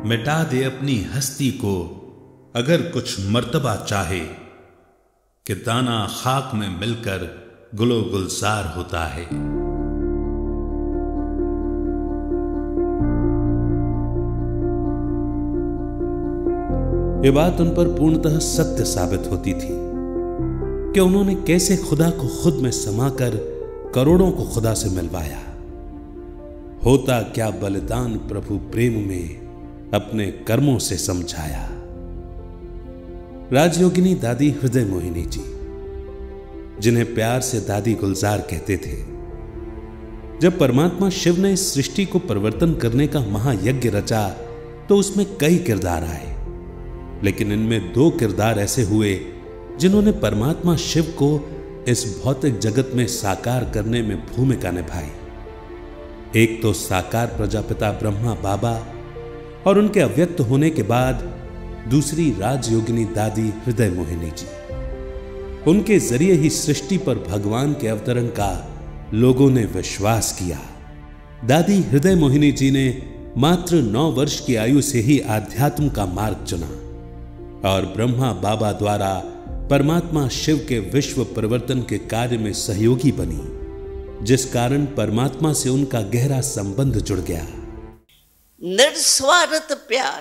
मिटा दे अपनी हस्ती को अगर कुछ मर्तबा चाहे, कि दाना खाक में मिलकर गुलो गुलजार होता है। ये बात उन पर पूर्णतः सत्य साबित होती थी कि उन्होंने कैसे खुदा को खुद में समाकर करोड़ों को खुदा से मिलवाया। होता क्या बलिदान प्रभु प्रेम में अपने कर्मों से समझाया। राजयोगिनी दादी हृदय मोहिनी जी, जिन्हें प्यार से दादी गुलजार कहते थे, जब परमात्मा शिव ने इस सृष्टि को परिवर्तन करने का महायज्ञ रचा तो उसमें कई किरदार आए, लेकिन इनमें दो किरदार ऐसे हुए जिन्होंने परमात्मा शिव को इस भौतिक जगत में साकार करने में भूमिका निभाई। एक तो साकार प्रजापिता ब्रह्मा बाबा और उनके अव्यक्त होने के बाद दूसरी राजयोगिनी दादी हृदय मोहिनी जी। उनके जरिए ही सृष्टि पर भगवान के अवतरण का लोगों ने विश्वास किया। दादी हृदय मोहिनी जी ने मात्र 9 वर्ष की आयु से ही आध्यात्म का मार्ग चुना और ब्रह्मा बाबा द्वारा परमात्मा शिव के विश्व परिवर्तन के कार्य में सहयोगी बनी, जिस कारण परमात्मा से उनका गहरा संबंध जुड़ गया। निस्वार्थ प्यार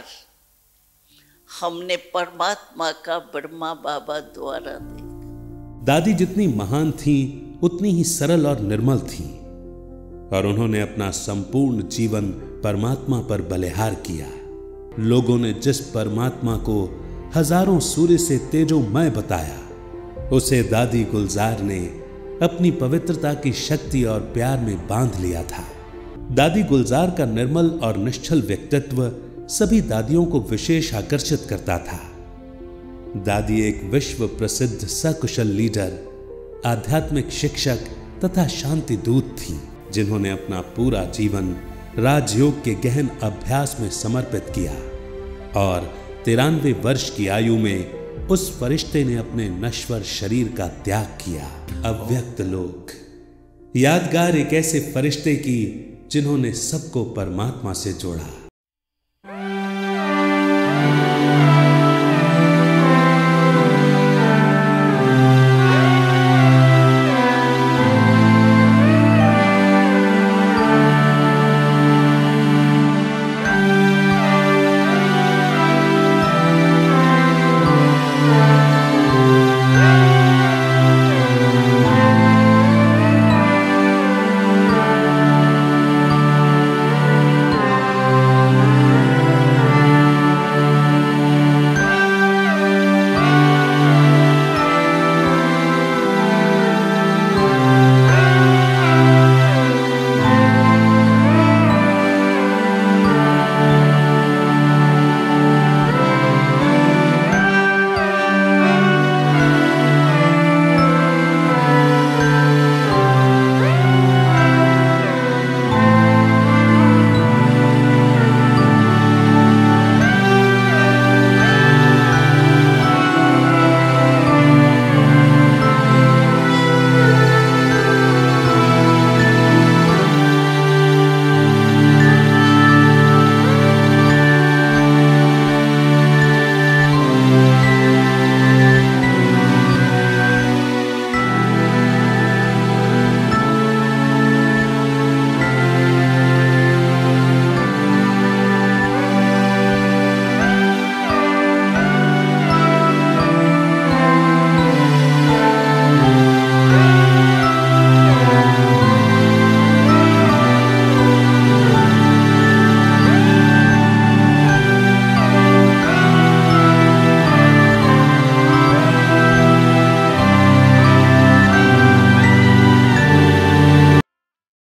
हमने परमात्मा का ब्रह्मा बाबा द्वारा देखा। दादी जितनी महान थीं, उतनी ही सरल और निर्मल थीं, और उन्होंने अपना संपूर्ण जीवन परमात्मा पर बलिहार किया। लोगों ने जिस परमात्मा को हजारों सूर्य से तेजोमय बताया, उसे दादी गुलजार ने अपनी पवित्रता की शक्ति और प्यार में बांध लिया था। दादी गुलजार का निर्मल और निश्चल व्यक्तित्व सभी दादियों को विशेष आकर्षित करता था। दादी एक विश्व प्रसिद्ध सकुशल लीडर, आध्यात्मिक शिक्षक तथा शांति दूत थी, जिन्होंने अपना पूरा जीवन राजयोग के गहन अभ्यास में समर्पित किया और 93 वर्ष की आयु में उस फरिश्ते ने अपने नश्वर शरीर का त्याग किया। अव्यक्त लोक, यादगार एक ऐसे फरिश्ते की जिन्होंने सबको परमात्मा से जोड़ा।